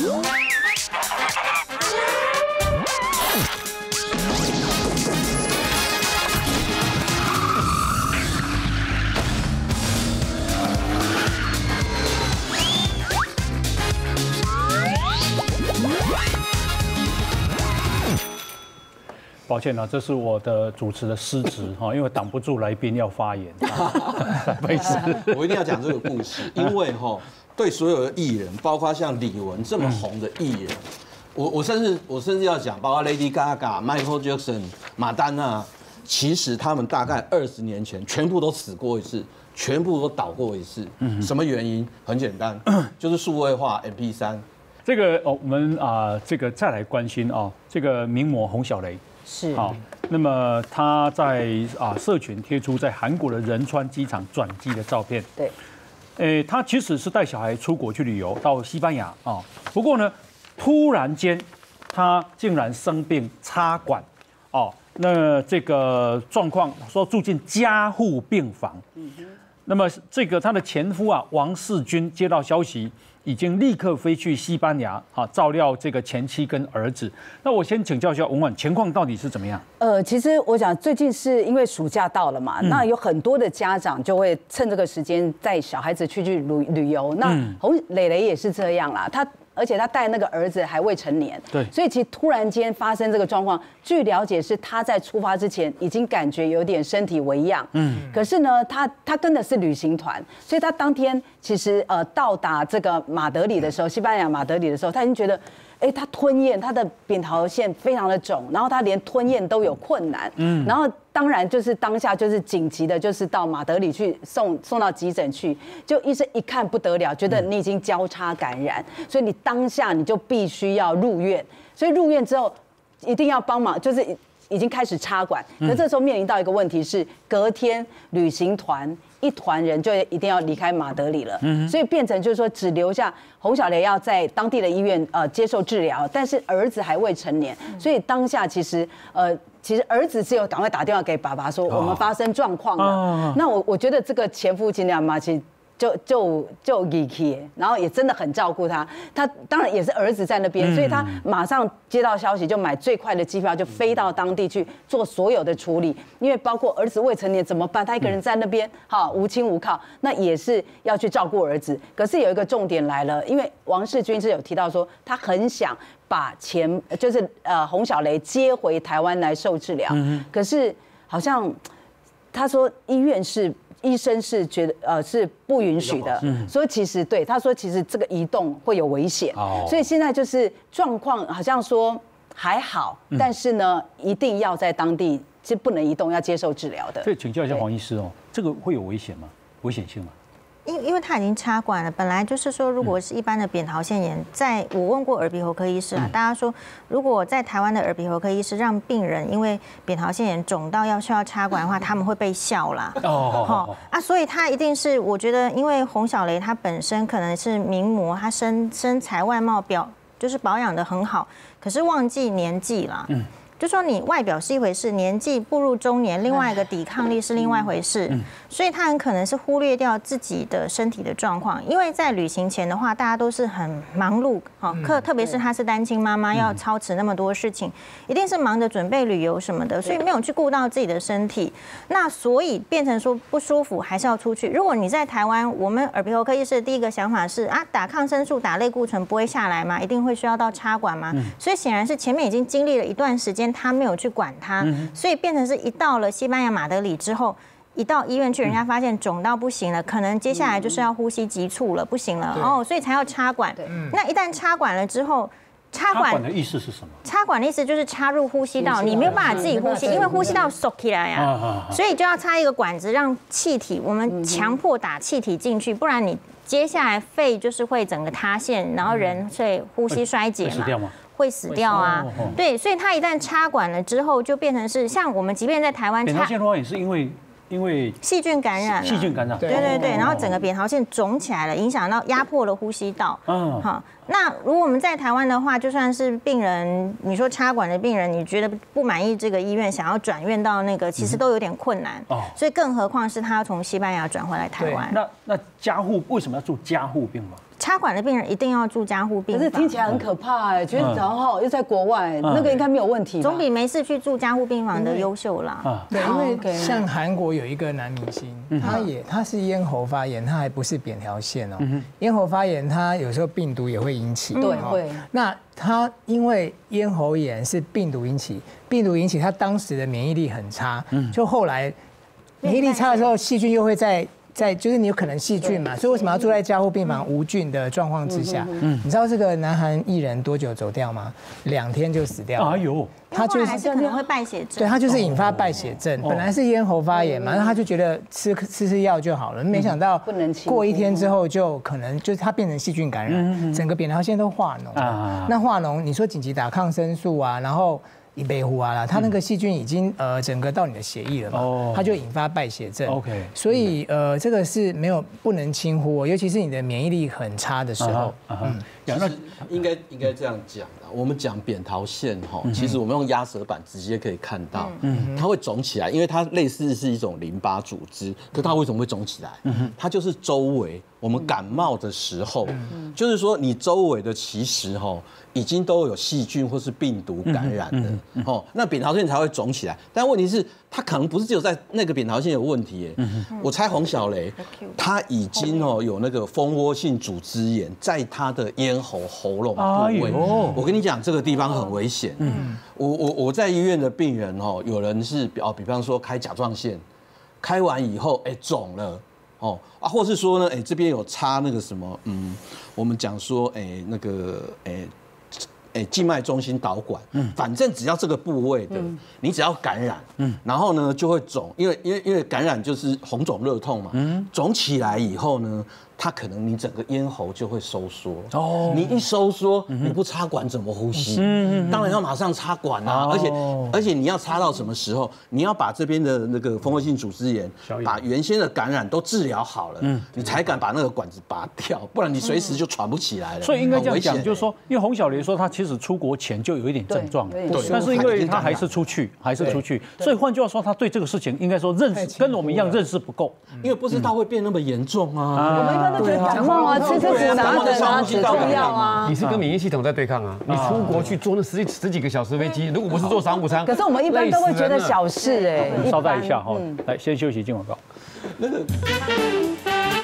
抱歉了，这是我的主持的失职哈，因为挡不住来宾要发言。不好意思， 我一定要讲这个故事，因为对所有的艺人，包括像李玟这么红的艺人，我甚至要讲，包括 Lady Gaga、Michael Jackson、马丹娜，其实他们大概20年前全部都死过一次，全部都倒过一次。什么原因？很简单，就是数位化 MP3。 这个我们这个再来关心这个名模洪小雷。 是好，那么他在社群贴出在韩国的仁川机场转机的照片。 对， 他其实是带小孩出国去旅游，到西班牙啊。不过呢，突然间他竟然生病插管那这个状况说住进加护病房。那么这个他的前夫王世军接到消息，已经立刻飞去西班牙照料这个前妻跟儿子。那我先请教一下文婉，情况到底是怎么样？ 其实我想最近是因为暑假到了嘛，那有很多的家长就会趁这个时间带小孩子去旅游。那洪蕾蕾也是这样啦，而且他带那个儿子还未成年， 对， 所以其实突然间发生这个状况，据了解是他在出发之前已经感觉有点身体微恙，可是呢，他跟的是旅行团，所以他当天其实到达这个马德里的时候，西班牙马德里的时候，他已经觉得，他吞咽，他的扁桃腺非常的肿，然后他连吞咽都有困难，然后当然就是当下就是紧急的，就是到马德里去送到急诊去，就医生一看不得了，觉得你已经交叉感染，所以你当下你就必须要入院，所以入院之后一定要帮忙，就是已经开始插管，可这时候面临到一个问题是，隔天旅行团一团人就一定要离开马德里了，所以变成就是说只留下洪小雷要在当地的医院接受治疗，但是儿子还未成年，所以当下其实儿子只有赶快打电话给爸爸说我们发生状况了。那我觉得这个前夫亲娘嘛，其实就义气，然后也真的很照顾他。他当然也是儿子在那边，所以他马上接到消息就买最快的机票，就飞到当地去做所有的处理。因为包括儿子未成年怎么办？他一个人在那边，无亲无靠，那也是要去照顾儿子。可是有一个重点来了，因为王世军是有提到说，他很想把就是洪小雷接回台湾来受治疗，可是好像他说医生是觉得是不允许的，所以其实对他说，其实这个移动会有危险，所以现在就是状况好像说还好，但是呢，一定要在当地是不能移动，要接受治疗的。 所以请教一下黄医师这个会有危险吗？危险性吗？ 因为他已经插管了，本来就是说，如果是一般的扁桃腺炎，在我问过耳鼻喉科医师大家说，如果在台湾的耳鼻喉科医师让病人因为扁桃腺炎肿到需要插管的话，他们会被笑啦。所以他一定是，我觉得，因为洪小雷他本身可能是名模，他身材外貌就是保养得很好，可是忘记年纪啦。就说你外表是一回事，年纪步入中年，另外一个抵抗力是另外一回事，所以他很可能是忽略掉自己的身体的状况。因为在旅行前的话，大家都是很忙碌，特别是他是单亲妈妈，要操持那么多事情，一定是忙着准备旅游什么的，所以没有去顾到自己的身体。那所以变成说不舒服还是要出去。如果你在台湾，我们耳鼻喉科医师的第一个想法是打抗生素、打类固醇不会下来吗？一定会需要到插管吗？所以显然是前面已经经历了一段时间。他没有去管他，所以变成是一到了西班牙马德里之后，一到医院去，人家发现肿到不行了，可能接下来就是要呼吸急促了，不行了所以才要插管。那一旦插管了之后， 插管的意思是什么？ 插管的意思就是插入呼吸道，你没有办法自己呼吸，因为呼吸道缩起来呀，所以就要插一个管子，让气体我们强迫打气体进去，不然你接下来肺就是会整个塌陷，然后人会呼吸衰竭嘛。会死掉啊，对，所以它一旦插管了之后，就变成是像我们即便在台湾， 扁桃腺的话也是因为细菌感染，对，然后整个扁桃腺肿起来了，影响到压迫了呼吸道。那如果我们在台湾的话，就算是病人，你说插管的病人，你觉得不满意这个医院，想要转院到那个，其实都有点困难。所以更何况是他要从西班牙转回来台湾。 那加护为什么要住加护病房？ 插管的病人一定要住加护病房。 可是听起来很可怕哎，觉得然后又在国外，那个应该没有问题， 总比没事去住加护病房的优秀啦。 对，因为像韩国有一个男明星，他是咽喉发炎，他还不是扁桃腺哦。咽喉发炎，他有时候病毒也会引起。 对，会。 那他因为咽喉炎是病毒引起，他当时的免疫力很差，就后来免疫力差的时候，细菌又会在就是你有可能细菌嘛，所以为什么要住在加护病房无菌的状况之下？你知道这个南韩艺人多久走掉吗？2天就死掉了。 哎呦， 他就是可能会败血症。 对，他就是引发败血症，本来是咽喉发炎嘛，然后他就觉得吃药就好了，没想到过1天之后就可能就是他变成细菌感染，整个扁桃腺都化脓。那化脓，你说紧急打抗生素啊，然后一杯糊啊啦，它那个细菌已经整个到你的血液了嘛，它就引发败血症。 OK， 所以这个是不能轻忽，尤其是你的免疫力很差的时候。 其实应该这样讲的。我们讲扁桃腺哈，其实我们用压舌板直接可以看到，它会肿起来，因为它类似是一种淋巴组织。可它为什么会肿起来？它就是周围我们感冒的时候，就是说你周围的其实哈已经都有细菌或是病毒感染的哦，那扁桃腺才会肿起来。但问题是，它可能不是只有在那个扁桃腺有问题耶。我猜洪小雷他已经有那个蜂窝性组织炎在他的咽喉咙部位。我跟你讲，这个地方很危险。我在医院的病人有人是比方说开甲状腺，开完以后肿了。或是说呢，这边有插那个什么，我们讲说，那个，静脉中心导管，反正只要这个部位的，你只要感染，然后呢就会肿，因为感染就是红肿热痛嘛，肿起来以后呢，它可能你整个咽喉就会收缩，你一收缩，你不插管怎么呼吸？当然要马上插管啊，而且你要插到什么时候？你要把这边的那个蜂窝性组织炎，把原先的感染都治疗好了，你才敢把那个管子拔掉，不然你随时就喘不起来了。 所以应该这样讲，就是说，因为洪小雷说他其实出国前就有一点症状，但是因为他还是出去，所以换句话说，他对这个事情应该说认识跟我们一样认识不够， 因为不知道会变那么严重啊。 我们一般都觉得感冒啊，吃止咳啊，止痛药啊。 你是跟免疫系统在对抗啊！你出国去坐那十几个小时飞机，如果不是坐商务舱， 可是我们一般都会觉得小事稍待一下哈，来先休息进广告。那个。